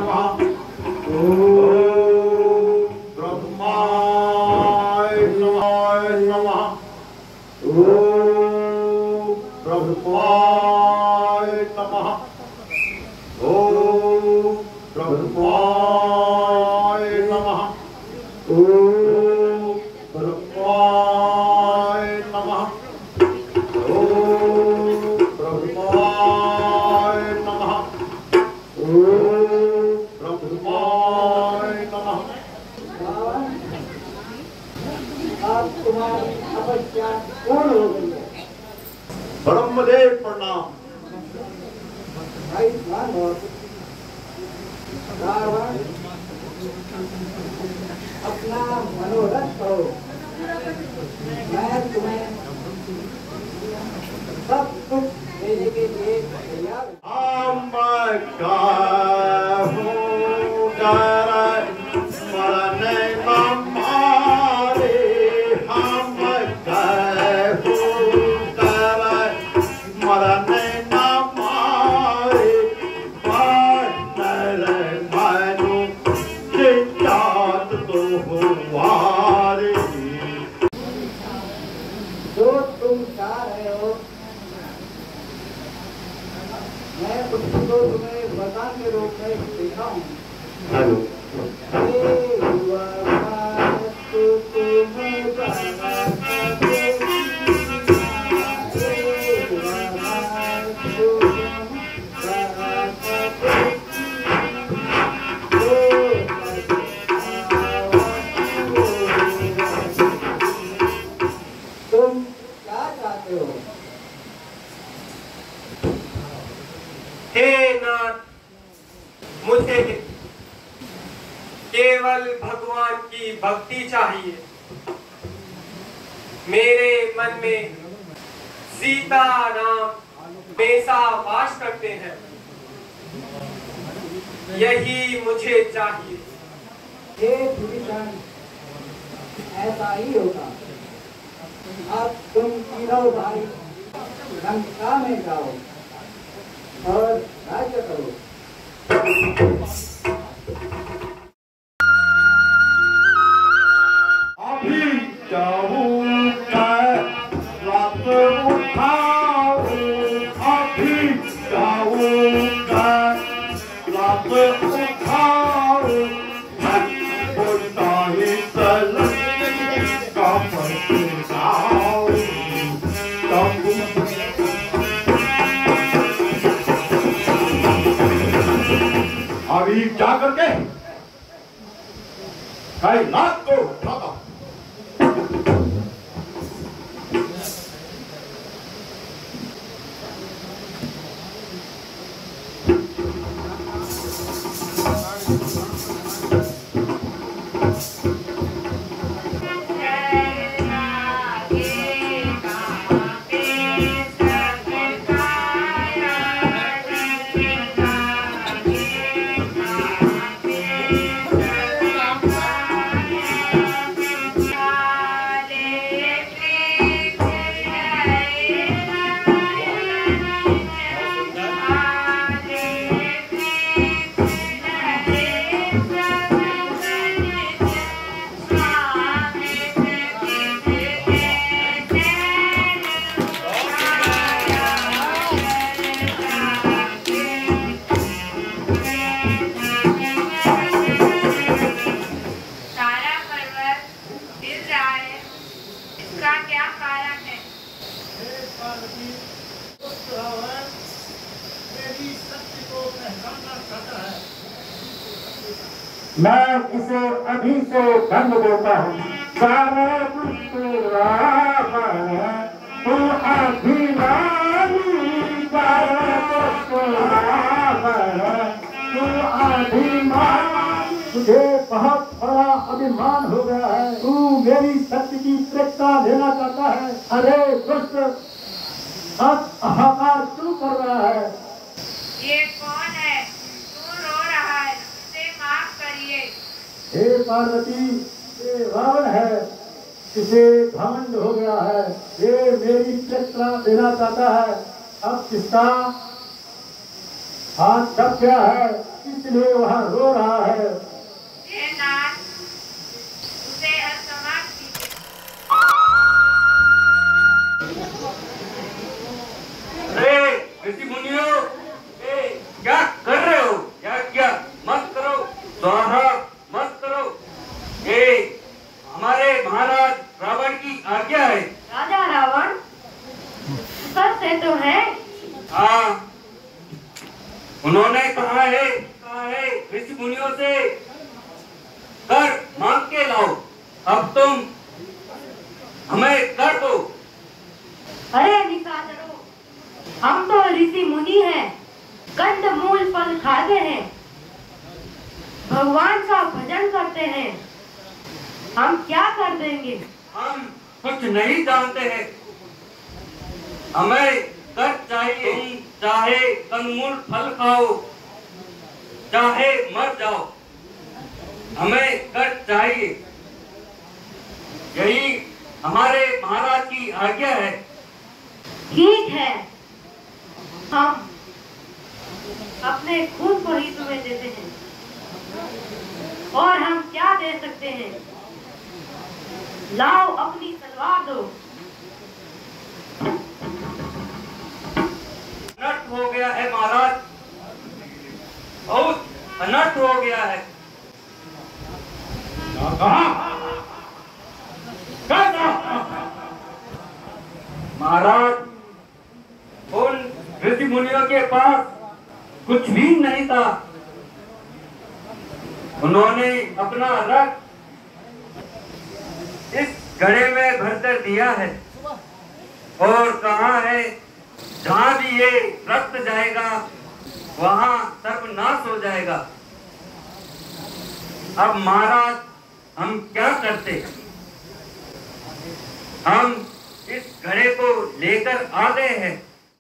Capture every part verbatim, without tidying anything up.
नमः। ओम ब्रह्माय नमः। ओम ब्रह्माय नमः। ओम ब्रह्माय नमः। ओम ब्रह्माय नमः। ओम ब्रह्माय नमः। ओम ब्रह्माय नमः। आप तुम्हारी तपस्या पूर्ण हो गई है। ब्रह्मदेव प्रणाम। भाई ध्यान हो। रावण अपना मनोरथ करो, मैं तुम्हें सब कुछ देने के लिए तैयार हम मरने मारे, हम मरने मारे, याद तो हुआरे। जो तुम चाह रहे हो, मैं उसको तुम्हें वरदान के रूप में देखा हूँ। तुम क्या चाहते हो? हे नाथ, मुझे केवल भगवान की भक्ति चाहिए। मेरे मन में सीता राम हमेशा वास करते हैं, यही मुझे चाहिए। हे विभीषण, ऐसा ही होगा। अब तुम तीनों भाई लंका में जाओ और राज्य करो। अभी जाऊंगा रात उठाओ, अभी जाऊंगा रात उठाओ, बोलता ही तलक का पहुंचाओ। अभी जा करके कैलाश को उठाता। मैं इसे अभी से दंड देता हूँ। सारे दुष्ट रावण तू अभिमानी, सारे दुष्ट रावण तू अभिमानी। तुझे बहुत बड़ा अभिमान हो गया है, तू मेरी शक्ति की परीक्षा लेना चाहता है। अरे दुष्ट, अब हाहाकार क्यों कर रहा है? ये कौन है? क्यों रो रहा है? उसे माफ करिए। हे पार्वती, ये रावण है, इसे घमंड हो गया है, ये मेरी परीक्षा लेना चाहता है। अब किसका हाथ दब गया है, इसलिए वह रो ऋषि मुनियों से कर मांग के लाओ। अब तुम हमें कर दो। अरे निशाचरों, हम तो ऋषि मुनि हैं, कंद मूल फल खाते हैं, भगवान का भजन करते हैं, हम क्या कर देंगे? हम कुछ नहीं जानते हैं, हमें कर चाहिए। तुम चाहे कंदमूल फल खाओ, चाहे मर जाओ, हमें कर चाहिए। यही हमारे महाराज की आज्ञा है। ठीक है, हम अपने खून को ही तुम्हें देते हैं, और हम क्या दे सकते हैं? लाओ अपनी तलवार दो। अनर्थ हो गया है महाराज, बहुत अनर्थ हो गया है। महाराज, उन ऋषि मुनियों के पास कुछ भी नहीं था। उन्होंने अपना रक्त इस घड़े में भरकर दिया है और कहा है जहां भी ये रक्त जाएगा वहां सर्वनाश हो जाएगा। अब महाराज, हम क्या करते? हम इस घड़े को लेकर आ गए हैं।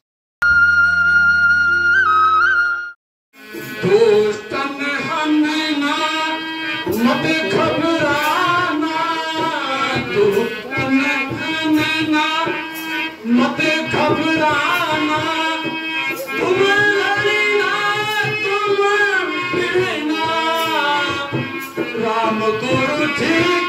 दोस्तन हमें ना मत घबराना, दोस्तन हमें ना मत घबराना, तुम लड़ना तुम भिड़ना, राम गुरु जी